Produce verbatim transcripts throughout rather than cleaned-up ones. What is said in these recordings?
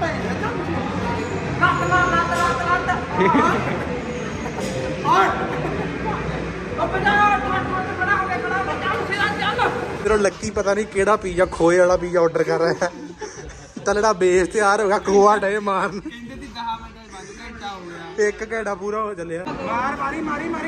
फिर लक्की पता नहीं केड़ा पिज्जा खोए वाला पिज्जा ऑर्डर कर रहा है तलड़ा बेस तैयार होगा खोआ डे मारन एक घंटा पूरा हो चलिया मार मारी मारी मारी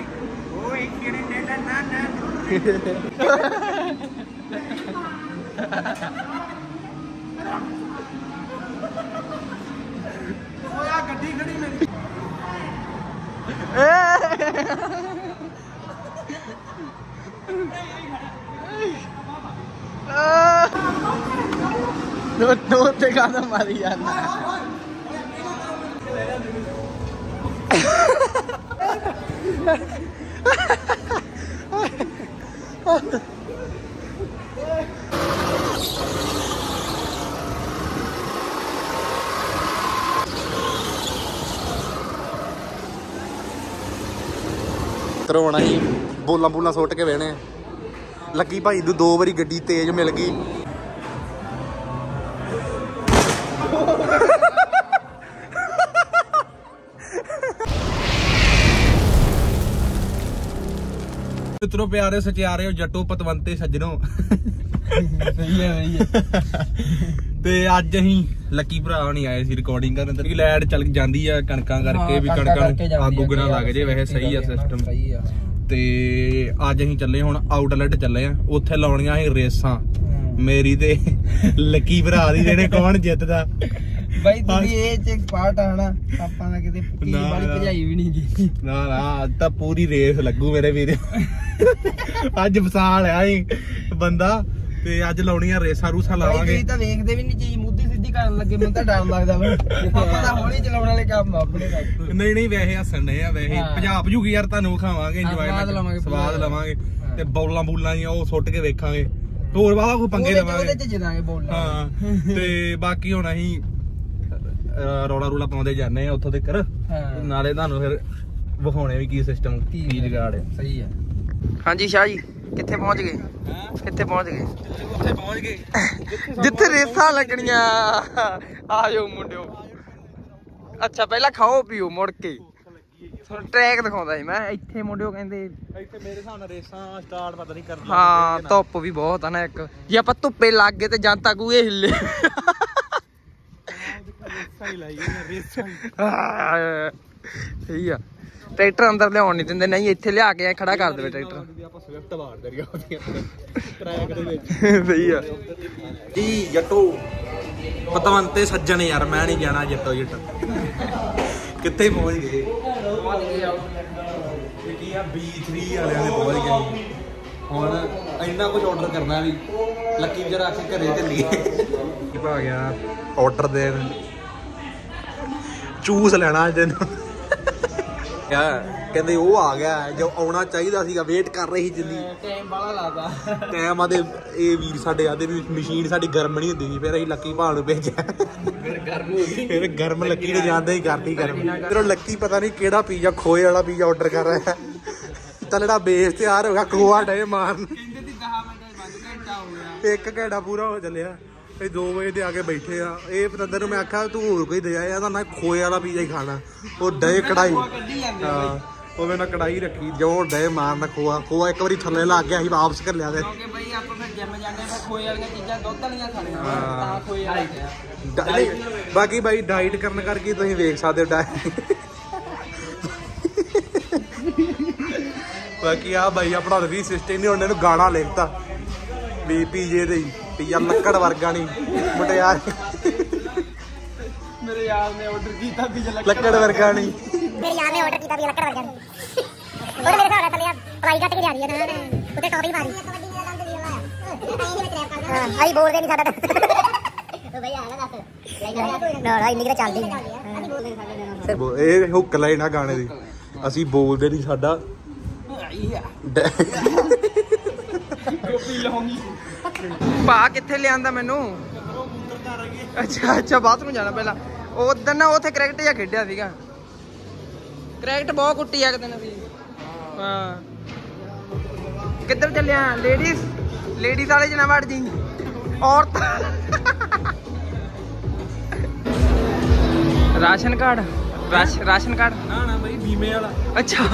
गड्डी खड़ी मेरी दो गाना मारी जाना होना ही बोला बोला सुट के बहने लकी भाई नूं दो बारी गड्डी तेज मिल गई मित्रों प्यारे सचियारे जट्टो पतवंते सज्जनों सही है सही है ते अज अहीं लकी भरा नहीं आए सी रिकॉर्डिंग करन ते लाइट चल जांदी है कणकां करके भी कणकां नूं अग उगना लग जे वैसे सही है सिस्टम सही है ते अज अहीं चले हुण आउटलेट चले आ उत्थे लाउणियां ही रेसां मेरी ते लकी भरा दी जेहड़े कौन जितदा भाई तुसी ए च एक्सपर्ट आना पापा ना किते की बड़ी भजाई भी नहीं दी ना ना ता पूरी रेस लगू मेरे वीर अज वसाल आई बंदा ते अज लाउणियां रेसां रूसां लावांगे भाई तां वेखदे भी नहीं चीज मुद्दी सिद्धी करन लगे मैं तां डर लगदा वा पापा दा हौली चलाउण वाले काम अपने नहीं नहीं वैसे हसन ने वैसे भजा भजूगी यार तानू खावांगे एंजॉयमेंट स्वाद लवांगे ते बौलां बूलां जियां ओ सुੱਟ के वेखांगे होर वाला कोई पंगे लवांगे ओदे च जितांगे बौलां हां ते बाकी हुण अहीं ਰੌਲਾ ਰੂਲਾ ਪਾਉਂਦੇ ਜਾਂਦੇ ਆ ਉੱਥੋਂ ਤੱਕ ਨਾਲੇ ਤੁਹਾਨੂੰ ਫਿਰ ਵਿਖਾਉਣੇ ਵੀ ਕੀ ਸਿਸਟਮ ਕੀ ਜਗਾੜ ਹੈ ਸਹੀ ਹੈ ਹਾਂਜੀ ਸ਼ਾਹ ਜੀ ਕਿੱਥੇ ਪਹੁੰਚ ਗਏ ਕਿੱਥੇ ਪਹੁੰਚ ਗਏ ਉੱਥੇ ਪਹੁੰਚ ਗਏ ਜਿੱਥੇ ਰੇਸਾਂ ਲੱਗਣੀਆਂ ਆ ਜਾਓ ਮੁੰਡਿਓ ਅੱਛਾ ਪਹਿਲਾਂ ਖਾਓ ਪੀਓ ਮੁੜ ਕੇ ਤੁਹਾਨੂੰ ਟਰੈਕ ਦਿਖਾਉਂਦਾ ਸੀ ਮੈਂ ਇੱਥੇ ਮੁੰਡਿਓ ਕਹਿੰਦੇ ਇੱਥੇ ਮੇਰੇ ਹਿਸਾਬ ਨਾਲ ਰੇਸਾਂ ਸਟਾਰਟ ਪਤਾ ਨਹੀਂ ਕਰਦੀਆਂ ਹਾਂ ਧੁੱਪ ਵੀ ਬਹੁਤ ਆ ਨਾ ਇੱਕ ਜੇ ਆਪਾਂ ਧੁੱਪੇ ਲੱਗ ਗਏ ਤੇ ਜਾਂ ਤੱਕ ਇਹ ਹਿੱਲੇ ਸਹੀ ਆ ट्रैक्टर अंदर लियाउण नहीं दिंदे नहीं इत्थे लिया के खड़ा कर देवे ट्रैक्टर सही है जी जट्टो पतवंते सज्जन यार मैं नहीं जाना जट्टो जट कित्थे पहुंच गए बी थ्री वाले पहुंच गए हुण इन्ना कुछ ऑर्डर करना भी लकी जरा आके घरे चलिए आ गया ऑर्डर देन चूस लेना तेन कहते वो आ गया जो आना चाहिए सीगा वेट कर रही जिंदी टाइम बड़ा लादा टाइम आदे ए वीर साडे आदे भी मशीन साडी गर्म नहीं हुंदी फिर असीं लकी भाण नूं भेजिया फिर गर्म हो गई फिर गर्म लकी ने जांदे ही करती गर्म फिर लकी पता नहीं केड़ा पिज्जा खोए वाला पिज्जा ऑर्डर कर रहा है तलड़ा बेस तैयार होगा खोआ डे मारन एक घंटा पूरा हो चलिया ਇਹ दो ਵਜੇ ਦੇ ਆਗੇ ਬੈਠੇ ਆ ਇਹ ਪਤੰਦਰ ਨੂੰ ਮੈਂ ਆਖਿਆ ਤੂੰ ਹੋਰ ਕੋਈ ਦੇ ਆਇਆ ਤਾਂ ਖੋਏ ਵਾਲਾ ਪੀਜ਼ਾ ਹੀ ਖਾਣਾ ਉਹ ਡੇ ਕੜਾਈ ਹਾਂ ਉਹ ਮੈਂ ਕੜਾਈ ਰੱਖੀ ਜੋ ਡੇ ਮਾਰਨਾ ਖੋਆ ਖੋਆ ਇੱਕ ਵਾਰੀ ਥੱਲੇ ਲੱਗ ਗਿਆ ਸੀ ਵਾਪਸ ਕਰ ਲਿਆ ਤੇ ਕਿਉਂਕਿ ਬਈ ਆਪਾਂ ਫਿਰ ਜਿਮ ਜਾਂਦੇ ਆ ਖੋਏ ਵਾਲੀਆਂ ਚੀਜ਼ਾਂ ਦੁੱਧ ਵਾਲੀਆਂ ਖਾਣੀਆਂ ਤਾਂ ਖੋਏ ਵਾਲਾ ਬਾਕੀ ਬਾਈ ਡਾਈਟ ਕਰਨ ਕਰਕੇ ਤੁਸੀਂ ਵੇਖ ਸਕਦੇ ਹੋ ਡਾਈਟ ਬਾਕੀ ਆ ਬਾਈ ਆਪਣਾ ਵੀ ਸਿਸਟਮ ਨਹੀਂ ਉਹਨੇ ਨੂੰ ਗਾਣਾ ਲਿਖਤਾ ਵੀ ਪੀਜੇ ਦੇ पिज्जा लक्कड़ वर्गा नहीं मुटियार मेरे यार ने ऑर्डर कीता पिज्जा लक्कड़ वर्गा नहीं मेरे यार ने ऑर्डर कीता पिज्जा लक्कड़ वर्गा नहीं और मेरे साथ चले यार प्राइस घट के जा रही है ना उते टॉप ही मारी हां आई बोल दे नहीं साडा तो भैया आना दस ना ना इन्नी के चलदी ए हुक लाइना गाने दी ਅਸੀਂ ਬੋਲਦੇ ਨਹੀਂ ਸਾਡਾ ਕਾਪੀ ਲਾਉਂਗੀ ਪਾ ਕਿੱਥੇ ਲਿਆਂਦਾ ਮੈਨੂੰ ਅੱਛਾ ਅੱਛਾ ਬਾਥਰੂਮ ਜਾਣਾ ਪਹਿਲਾਂ ਉਦੋਂ ਨਾ ਉੱਥੇ ਕ੍ਰਿਕਟ ਜਿਹਾ ਖੇਡਿਆ ਸੀਗਾ ਕ੍ਰਿਕਟ ਬਹੁਤ ਕੁੱਟੀ ਆ ਕਿਤੇ ਨਾ ਸੀ ਹਾਂ ਕਿੱਧਰ ਚੱਲਿਆ ਲੇਡੀਜ਼ ਲੇਡੀਜ਼ ਵਾਲੇ ਚ ਨਾ ਵੜ ਜੀ ਔਰਤ ਰਾਸ਼ਨ ਕਾਰਡ ਰਾਸ਼ ਰਾਸ਼ਨ ਕਾਰਡ ਨਾ ਨਾ ਬਈ ਬੀਮੇ ਵਾਲਾ। ਅੱਛਾ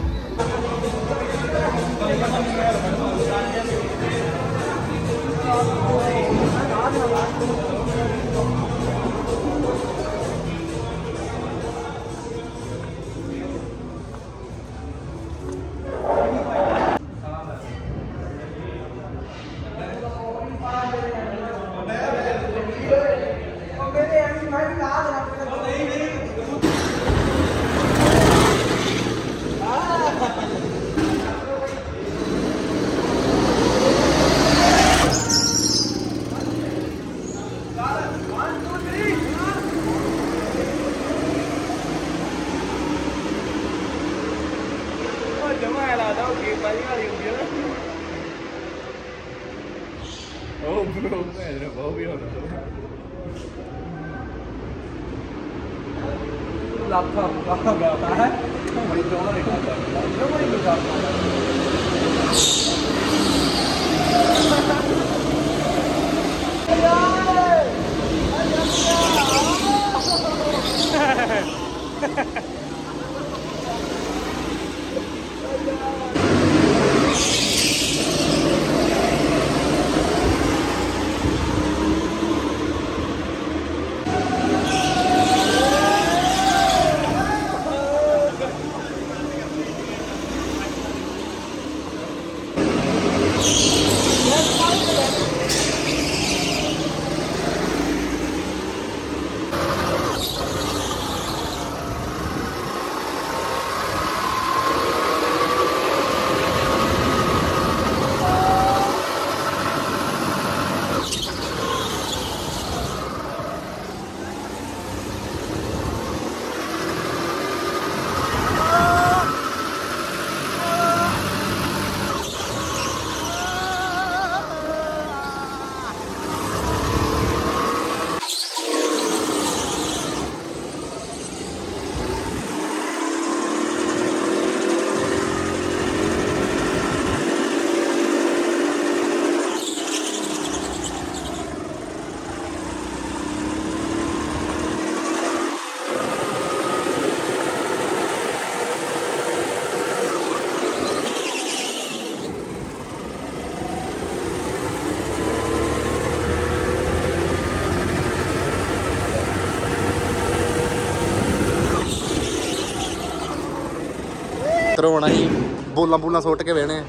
ਹੋਣਾ ਸੀ ਬੋਲਾਂ ਬੋਲਾਂ ਸੁੱਟ ਕੇ ਵੇਣੇ।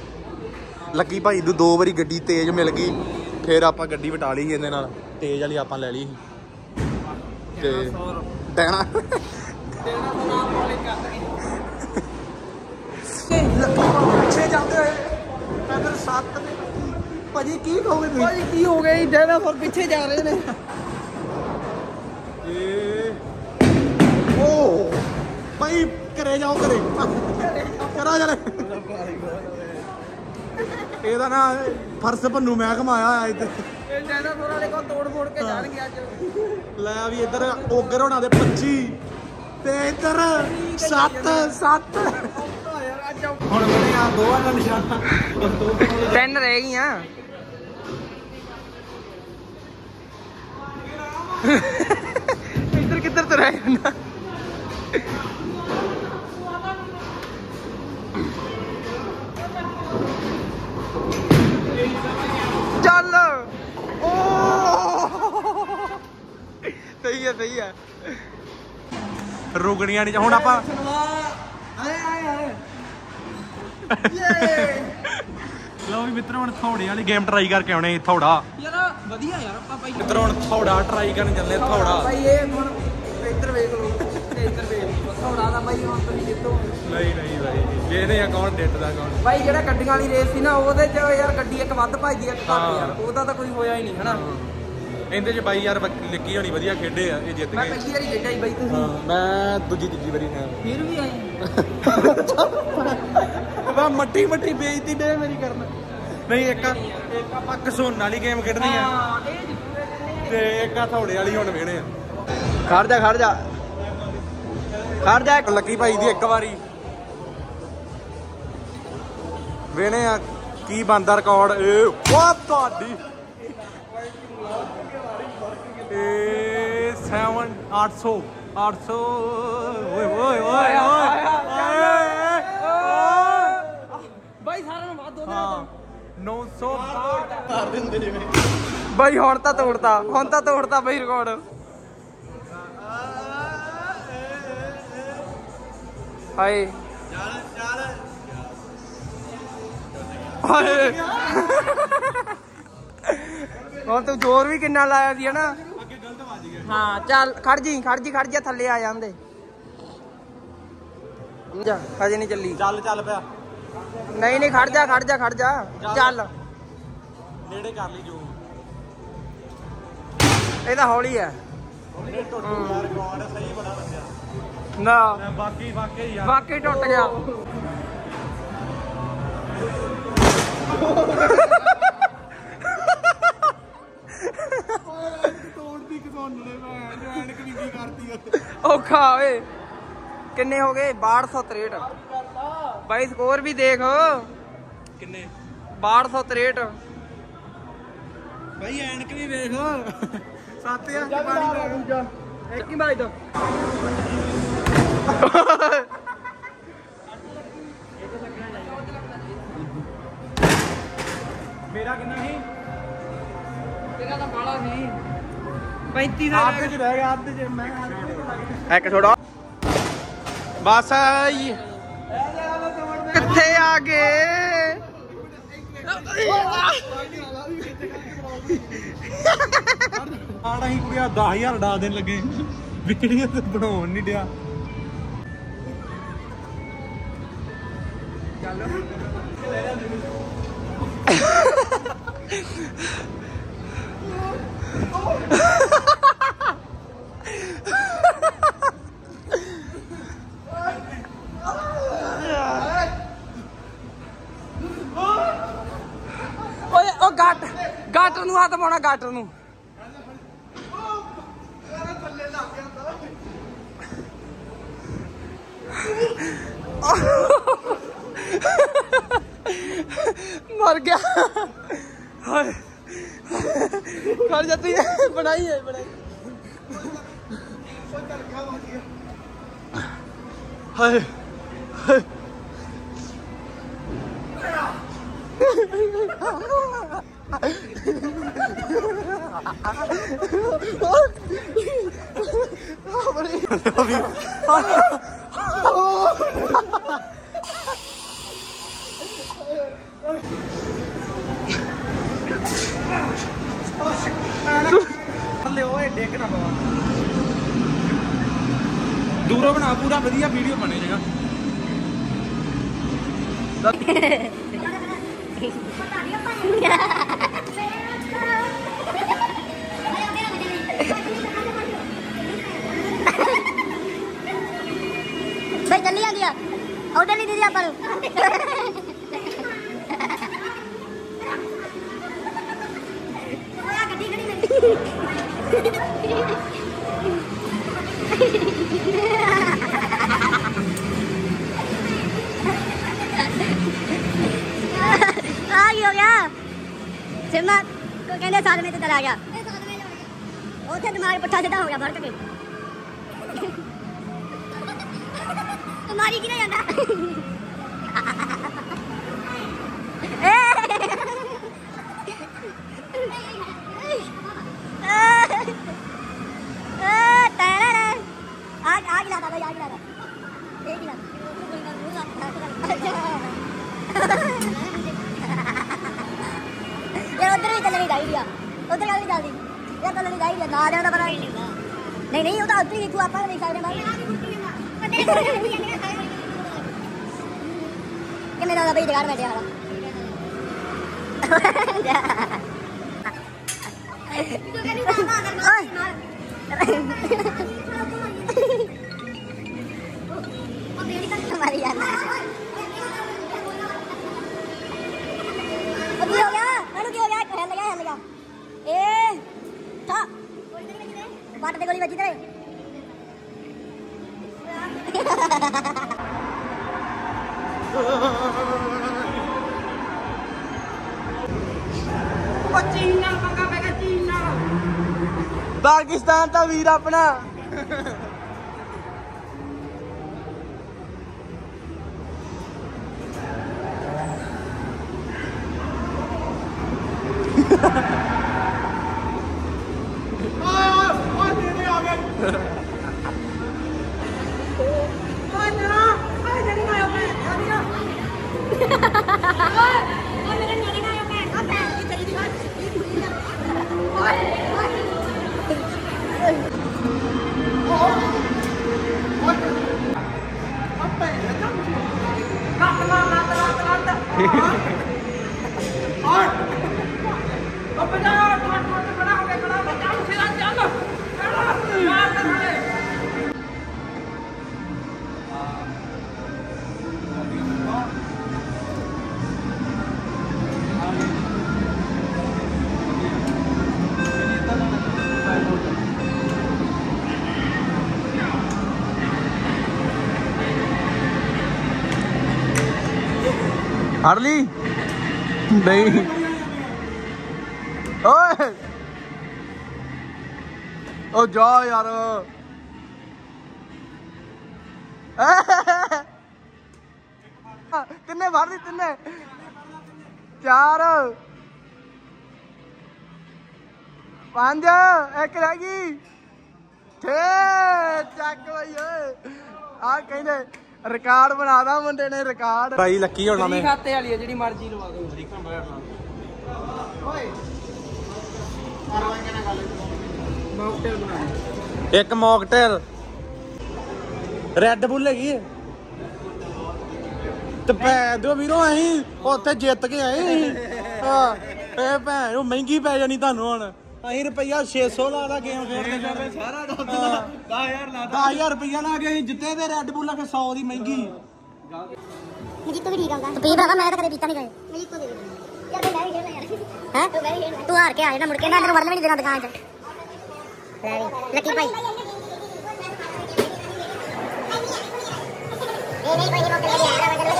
ਲੱਕੀ ਭਾਈ ਨੂੰ ਦੋ ਵਾਰੀ ਗੱਡੀ ਤੇਜ਼ ਮਿਲ ਗਈ, ਫਿਰ ਆਪਾਂ ਗੱਡੀ ਵਟਾ ਲਈ ਇਹਦੇ ਨਾਲ, ਤੇਜ਼ ਵਾਲੀ ਆਪਾਂ ਲੈ ਲਈ ਸੀ ਤੇ ਟੈਣਾ ਪਿੱਛੇ ਜਾਂਦੇ ਹੋਏ ਪੈਦਲ ਸੱਤ ਭਾਜੀ ਕੀ ਕਹੋਗੇ ਤੁਸੀਂ? ਭਾਜੀ ਕੀ ਹੋ ਗਿਆ ਜੀ, ਡਾਇਨਾਸੌਰ ਪਿੱਛੇ ਜਾ ਰਹੇ ਨੇ। ਇਹ ਓ ਭਾਈ ਘਰੇ ਜਾਓ, ਘਰੇ ਕਰਾ ਜਲੇ ਇਹਦਾ ਨਾ ਫਰਸ ਭੰਨੂ ਮੈਂ ਘਮਾਇਆ ਹੋਇਆ ਇੱਥੇ। ਇਹ ਡਾਇਨਾਸੌਰ ਵਾਲੇ ਕੋਲ ਤੋੜ ਫੋੜ ਕੇ ਜਾਣਗੇ ਅੱਜ। ਲੈ ਵੀ ਇੱਧਰ ਓਗਰ ਹੋਣਾ ਦੇ ਪੱਚੀ ਤੇ ਇੱਧਰ ਸੱਤ ਸੱਤ ਹੁਣ ਬਣਿਆ ਦੋਵਾਂ ਦਾ ਨਿਸ਼ਾਨਾ, ਤਿੰਨ ਰਹਿ ਗਈਆਂ। ਇੱਧਰ ਕਿੱਧਰ ਤੋਂ ਰਹਿ ਜਾਂਦਾ। ਚੱਲ ਓ ਸਹੀ ਹੈ ਸਹੀ ਹੈ। ਰੁਕਣੀਆਂ ਨਹੀਂ ਹੁਣ ਆਪਾਂ ਲਓ ਵੀ ਮਿੱਤਰ ਹੁਣ ਥੋੜੇ ਵਾਲੀ ਗੇਮ ਟਰਾਈ ਕਰਕੇ ਆਉਣੇ। ਥੋੜਾ ਯਾਰ ਵਧੀਆ ਯਾਰ ਆਪਾਂ ਭਾਈ ਮਿੱਤਰ ਹੁਣ ਥੋੜਾ ਟਰਾਈ ਕਰਨ ਚੱਲੇ। ਥੋੜਾ ਭਾਈ ਇਹ ਹੁਣ ਇੱਧਰ ਵੇਖ ਲਓ ਤੇ ਇੱਧਰ ਵੇਖ ਲਓ। ਥੋੜਾ ਦਾ ਭਾਈ ਹੁਣ ਤੁਸੀਂ ਜਿੱਤੋ। ਨਹੀਂ ਨਹੀਂ ਭਾਈ ਇਹਦੇ ਆ ਕੌਣ ਜਿੱਤਦਾ ਕੌਣ। ਭਾਈ ਜਿਹੜਾ ਗੱਡੀਆਂ ਵਾਲੀ ਰੇਸ ਸੀ ਨਾ ਉਹਦੇ ਚ ਯਾਰ ਗੱਡੀ ਇੱਕ ਵੱਧ ਭੱਜਦੀ ਇੱਕ ਘੱਟ ਯਾਰ, ਉਹਦਾ ਤਾਂ ਕੋਈ ਹੋਇਆ ਹੀ ਨਹੀਂ ਹਨਾ। ਇਹਦੇ ਚ ਬਾਈ ਯਾਰ ਲੱਕੀ ਹੋਣੀ ਵਧੀਆ ਖੇਡੇ ਆ, ਇਹ ਜਿੱਤ ਮੈਂ ਗਏ। ਪਹਿਲੀ ਵਾਰੀ ਖੇਡਿਆ ਸੀ ਬਾਈ ਤੁਸੀਂ। ਮੈਂ ਦੂਜੀ ਤੀਜੀ ਵਾਰੀ ਆਇਆ ਫਿਰ ਵੀ ਆਏ ਵਾ ਮੱਟੀ ਮੱਟੀ ਬੇਇੱਜ਼ਤੀ ਦੇ ਮੇਰੀ ਕਰਨ। ਨਹੀਂ ਇੱਕ ਇੱਕ ਆਪਾਂ ਕਸੋਨ ਵਾਲੀ ਗੇਮ ਖੇਡਣੀ ਆ ਹਾਂ ਇਹ ਜਿੱਤੂਗੇ ਤੇ ਇੱਕ ਆ ਥੋੜੇ ਵਾਲੀ ਹੁਣ ਵੇਣੇ ਆ। ਖੜ ਜਾ ਖੜ ਜਾ ਖੜ ਜਾ। ਲੱਕੀ ਭਾਈ ਦੀ ਇੱਕ ਵਾਰੀ ਵੇਣੇ ਆ ਕੀ ਬਣਦਾ ਰਿਕਾਰਡ। ਇਹ ਵਾਹ ਤੁਹਾਡੀ ਇਹ ਸੈਵਨ ਅੱਠ ਸੌ ਅੱਠ ਸੌ ਓਏ ਓਏ ਓਏ ਓਏ ਬਾਈ ਸਾਰਿਆਂ ਨੂੰ ਵੱਧ ਦੋ ਹਾਂ ਨੌ ਸੌ ਕਰ ਦਿੰਦੇ ਜਿਵੇਂ ਬਾਈ ਹੁਣ ਤਾਂ ਤੋੜਤਾ ਹੁਣ ਤਾਂ ਤੋੜਤਾ ਬਾਈ ਰਿਕਾਰਡ ਹਾਏ ਚੱਲ ਚੱਲ ਹਾਏ ਹੁਣ ਤੂੰ ਜ਼ੋਰ ਵੀ ਕਿੰਨਾ ਲਾਇਆ ਸੀ ਹਨਾ ਅੱਗੇ ਗਲਤ ਵੱਜ ਗਿਆ ਹਾਂ ਚੱਲ ਖੜ ਜੀ ਖੜ ਜੀ ਖੜ ਜਾ ਥੱਲੇ ਆ ਜਾਂਦੇ ਜਾ ਹਜੇ ਨਹੀਂ ਚੱਲੀ ਚੱਲ ਚੱਲ ਪਿਆ ਨਹੀਂ ਨਹੀਂ ਖੜ ਜਾ ਖੜ ਜਾ ਖੜ ਜਾ ਚੱਲ ਨੇੜੇ ਕਰ ਲਈ ਜੋ ਇਹ ਤਾਂ ਹੌਲੀ ਹੈ ਉਹਨੇ ਟੁੱਟੂ ਯਾਰ ਰਿਕਾਰਡ ਸਹੀ ਬੜਾ ਵੱਜਿਆ ਨਾ ਬਾਕੀ ਵਾਕਈ ਯਾਰ ਵਾਕਈ ਟੁੱਟ ਗਿਆ ਤੋੜਦੀ ਕਿਸੋਨਣੇ ਮੈਂ ਐਨਕ ਵੀ ਕੀ ਕਰਦੀ ਔਖਾ ਓਏ ਕਿੰਨੇ ਹੋ ਗਏ ਬਾਹਠ ਸੌ ਤਰੇਹਠ ਬਾਈ ਸਕੋਰ ਵੀ ਦੇਖ ਕਿੰਨੇ ਬਾਹਠ ਸੌ ਤਰੇਹਠ ਭਾਈ ਐਨਕ ਵੀ ਵੇਖ ਸੱਤ ਹਜ਼ਾਰ ਚ ਪਾਣੀ ਲੈ ਗਿਆ ਇੱਕ ਹੀ ਬਾਈ ਦਾ ਮੇਰਾ ਕਿੰਨਾ ਸੀ ਤੇਰਾ ਤਾਂ ਬਾਲਾ ਸੀ ਪੈਂਤੀ ਦਾ ਅੱਧ ਚ ਰਹਿ ਗਿਆ ਅੱਧ ਚ ਮੈਂ ਇੱਕ ਛੋੜਾ ਬਸ ਆਈ ਕਿੱਥੇ ਆ ਗਏ ਆੜਾ ਹੀ ਕੁੜੀਆ ਦਸ ਹਜ਼ਾਰ ਡਾ ਦੇਣ ਲੱਗੇ ਵਿਕੜੀਆਂ ਤੇ ਬਣਾਉਣ ਨਹੀਂ ਡਿਆ ਚੱਲ ਓਏ ਉਹ ਗੱਟ ਗੱਟ ਨੂੰ ਹੱਥ ਪਾਉਣਾ ਗੱਟ ਨੂੰ मर गया हाय कर जाती है बनाई है बनाई हाय दूरों बना पूरा वधिया वीडियो बने जाएगा भाई जल्दी आ गया ऑर्डर नहीं दे दिया पर हो गया सिम्मा को कहने साल में तो चला गया उसे तुम्हारे पुट्ठा सीधा हो गया भर के तुम्हारी की नहीं जाता आज आज लाता भाई आज लाता एक ही लाता यार उधर भी चलनी चाहिए उधर नहीं चलती यार चलनी चाहिए ना जाना पड़ा नहीं नहीं वो तो उधर ही तू आप नहीं सकते भाई कि मेरा भाई जगाड़ बैठे वाला हमारी यार अभी हो गया मैंने क्या हो गया हिल गया हिल गया ए था बाट पे गोली बची तेरे पाकिस्तान का वीर अपना हार्ली नहीं ओए ओ जा यार तिन्ने मार दी तिन्ने चार पांच एक रह गई छे चक भाई आ कहने रिकॉर्ड बनादा मुंडे ने रिकॉर्ड भाई लकी होना ने खाते वाली है जेडी मर्जी लवा दो ओए मॉकटेल बना एक मॉकटेल रेड बुल हैगी ते भैन दो वीरो अहीं उत्थे जित के आए हां ए भैन महंगी पै जानी तुहानू हुण अहीं रुपया छे सौ ला दा गेम खेलदे जावे सारा दस हज़ार ला दस हज़ार रुपया ला के अहीं जिੱਤੇ ते रेड बुल के सौ दी महंगी मुझे तो भी ठीक आंदा तो पी भरा मैं तो कदे पीता नहीं गए मुझे को दे दे यार मैं भी खेलना यार हैं तो मैं भी खेलना तू हार के आ जा मुड़ के ना तेरे वरन भी नहीं देना दुकान च लकी भाई नहीं नहीं कोई मौका नहीं आ रहा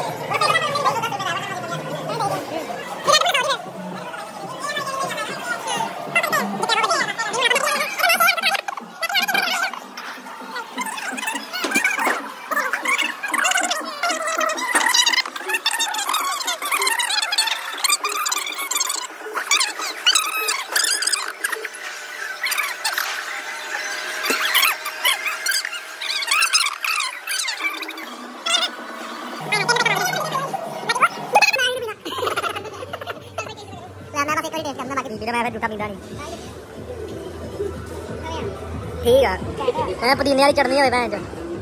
ठीक है पुदीने वाली चटनी होए भैन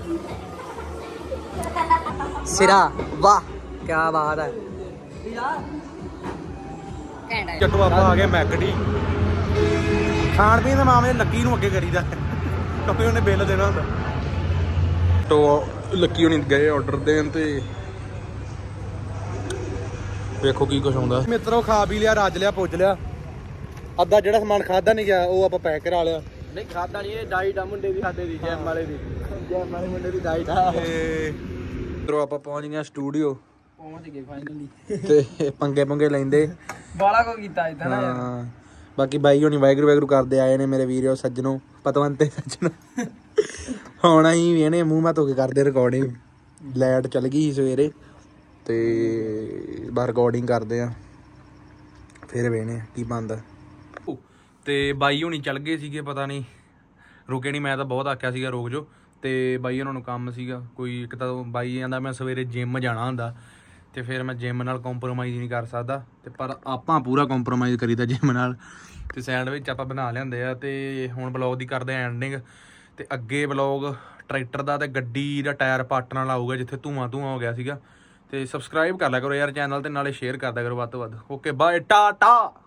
सिरा वाह क्या बात है ਚੱਟੂ ਆਪਾਂ ਆ ਗਏ ਮੈਕਡੀ ਖਾਣ ਪੀਣ ਦੇ ਮਾਮਲੇ ਲੱਕੀ ਨੂੰ ਅੱਗੇ ਕਰੀਦਾ ਕਿਉਂਕਿ ਉਹਨੇ ਬਿੱਲ ਦੇਣਾ ਹੁੰਦਾ ਤੋ ਲੱਕੀ ਹੁਣੀ ਗਏ ਆਰਡਰ ਦੇਣ ਤੇ ਵੇਖੋ ਕੀ ਕੁਛ ਆਉਂਦਾ ਮਿੱਤਰੋ ਖਾ ਪੀ ਲਿਆ ਰੱਜ ਲਿਆ ਪੁੱਜ ਲਿਆ ਅੱਧਾ ਜਿਹੜਾ ਸਮਾਨ ਖਾਦਾ ਨਹੀਂ ਗਿਆ ਉਹ ਆਪਾਂ ਪੈਕ ਕਰਾ ਲਿਆ नहीं खाता नहीं है डाइट आ मुंडे दी साडे दी जैम वाले दी जैम वाले मुंडे दी डाइट आ ਤੇ ਆਪਾਂ ਪਹੁੰਚ ਗਏ ਸਟੂਡੀਓ पहुंच गए फाइनली ਤੇ ਪੰਗੇ ਪੰਗੇ ਲੈਂਦੇ ਬਾਲਾ ਕੋ ਕੀਤਾ ਇਦਾਂ ਨਾ ਹਾਂ ਬਾਕੀ ਬਾਈ ਹੋਣੀ ਵਾਹਿਗੁਰੂ ਵਾਹਿਗੁਰੂ ਕਰਦੇ ਆਏ ਨੇ ਮੇਰੇ ਵੀਰੋ ਸੱਜਣੋ ਪਤਵੰਤੇ ਸੱਜਣੋ ਹੁਣ ਅਸੀਂ ਵੀ ਇਹਨੇ ਮੂੰਹ ਮਾ ਧੋ ਕੇ ਕਰਦੇ ਰਿਕਾਰਡਿੰਗ ਲਾਈਟ ਚੱਲ ਗਈ ਸੀ ਸਵੇਰੇ ਤੇ ਬਾ ਰਿਕਾਰਡਿੰਗ ਕਰਦੇ ਆ ਫਿਰ ਵੇਣੇ ਕੀ ਬਣਦਾ ਤੇ ਬਾਈ ਹੋਣੀ ਚੱਲ ਗਏ ਸੀਗੇ ਪਤਾ ਨਹੀਂ ਰੁਕੇ ਨਹੀਂ ਮੈਂ ਤਾਂ ਬਹੁਤ ਆਖਿਆ ਸੀਗਾ ਰੁਕ ਜੋ ਤੇ ਬਾਈ ਉਹਨਾਂ ਨੂੰ ਕੰਮ ਸੀਗਾ ਕੋਈ ਇੱਕ ਤਾਂ ਬਾਈ ਕਹਿੰਦਾ ਮੈਂ ਸਵੇਰੇ ਜਿਮ ਜਾਣਾ ਹੁੰਦਾ ਤੇ ਫਿਰ ਮੈਂ ਜਿਮ ਨਾਲ ਕੰਪਰੋਮਾਈਜ਼ ਨਹੀਂ ਕਰ ਸਕਦਾ ਤੇ ਪਰ ਆਪਾਂ ਪੂਰਾ ਕੰਪਰੋਮਾਈਜ਼ ਕਰੀਦਾ ਜਿਮ ਨਾਲ ਤੇ ਸੈਂਡਵਿਚ ਆਪਾਂ ਬਣਾ ਲਿਆਂਦੇ ਆ ਤੇ ਹੁਣ ਬਲੌਗ ਦੀ ਕਰਦੇ ਐਂਡਿੰਗ ਤੇ ਅੱਗੇ ਬਲੌਗ ਟਰੈਕਟਰ ਦਾ ਤੇ ਗੱਡੀ ਦਾ ਟਾਇਰ ਪਾਟਣ ਨਾਲ ਆਊਗਾ ਜਿੱਥੇ ਧੂਆਂ ਧੂਆਂ ਹੋ ਗਿਆ ਸੀਗਾ ਤੇ ਸਬਸਕ੍ਰਾਈਬ ਕਰ ਲਿਆ ਕਰੋ ਯਾਰ ਚੈਨਲ ਤੇ ਨਾਲੇ ਸ਼ੇਅਰ ਕਰਦਾ ਕਰੋ ਵੱਧ ਤੋਂ ਵੱਧ ਓਕੇ ਬਾਏ ਟਾਟਾ।